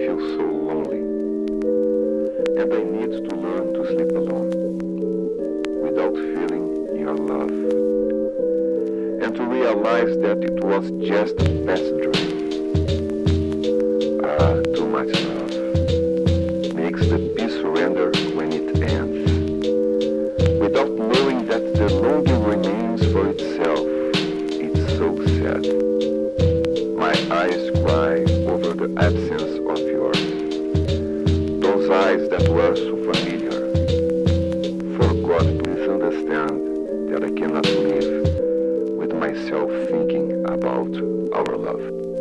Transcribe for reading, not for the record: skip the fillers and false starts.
feel so lonely. And I need to learn to sleep alone, without feeling your love. And to realize that it was just a past dream. Too much love makes the peace surrender when it ends, without knowing that the longing remains for itself. It's so sad. My eyes cry over the absence of yours, those eyes that were so familiar. For God, please understand that I cannot live with myself thinking about our love.